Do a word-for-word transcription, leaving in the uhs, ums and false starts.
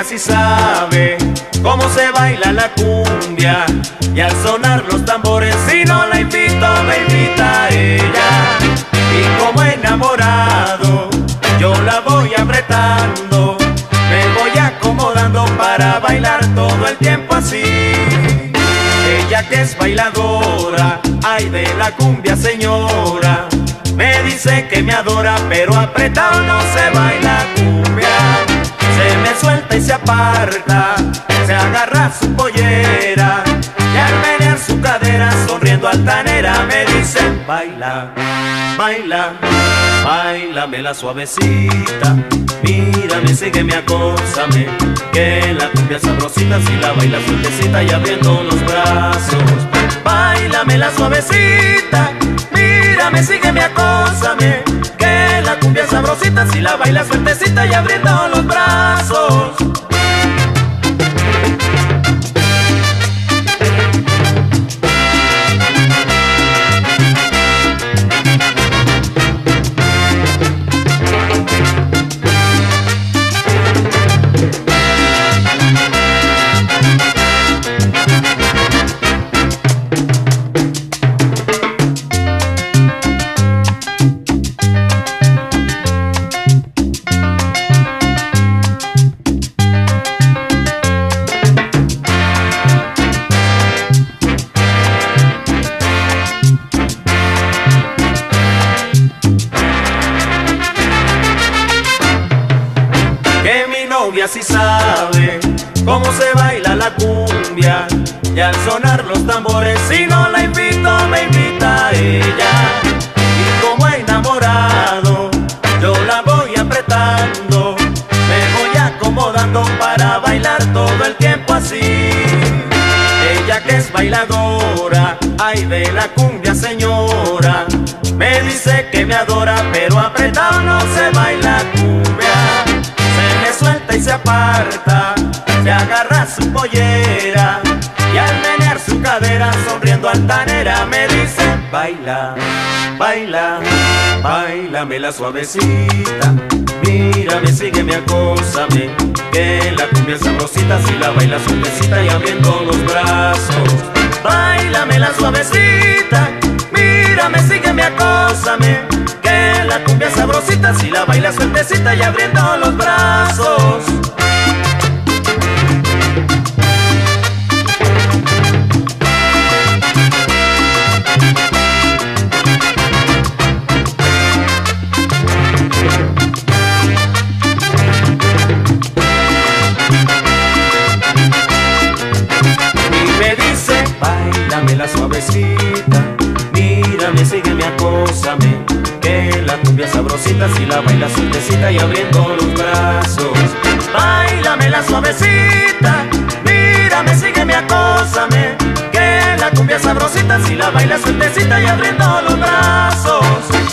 sí sabe cómo se baila la cumbia, y al sonar los tambores si no la invito me invita a ella. Y como enamorado yo la voy apretando, me voy acomodando para bailar todo el tiempo así. Ella que es bailadora, ay de la cumbia señora, me dice que me adora, pero apretado no se baila cumbia. Se me suelta y se aparta, se agarra su pollera, y al menear su cadera, sonriendo altanera, me dice: baila, baila, bailame la suavecita, mírame, sígueme, acósame, que la cumbia sabrosita si la bailas sueltecita y abriendo los brazos. Báilame la suavecita, mírame, sígueme, acósame, que la cumbia sabrosita si la bailas sueltecita y abriendo los brazos. Si sabe cómo se baila la cumbia, y al sonar los tambores si no la invito me invita a ella. Y como enamorado yo la voy apretando, me voy acomodando para bailar todo el tiempo así. Ella que es bailadora, ay de la cumbia señora, me dice que me adora, pero apretado no se baila cumbia. Se me suelta y se aparta, se agarra su pollera, y al menear su cadera, sonriendo altanera, me dice: baila, baila, bailame la suavecita, mírame, sígueme, acósame, que la cumbia sabrosita si la bailas sueltecita y abriendo los brazos. Báilame la suavecita, mírame, sígueme, acósame, que la cumbia sabrosita si la bailas sueltecita y abriendo los brazos. Y me dice: báilame la suavecita, mírame, sígueme, acósame, que la cumbia sabrosita si la bailas sueltecita y abriendo los brazos. Báilame la suavecita, mírame, sígueme, acósame, que la cumbia sabrosita si la bailas sueltecita y abriendo los brazos.